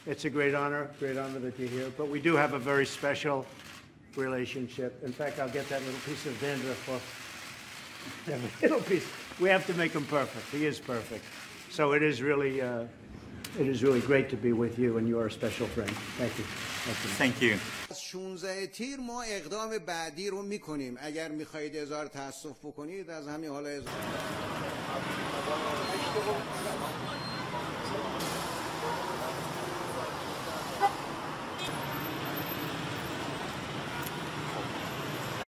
It's a great honor that you're here. But we do have a very special relationship. In fact, I'll get that little piece of dandruff for that little piece. We have to make him perfect. He is perfect. So it is really great to be with you, and you are a special friend. Thank you. Thank you. 16 تیر ما اقدام بعدی رو میکنیم. اگر میخواهید اظهار تأسف بکنید از همین حالا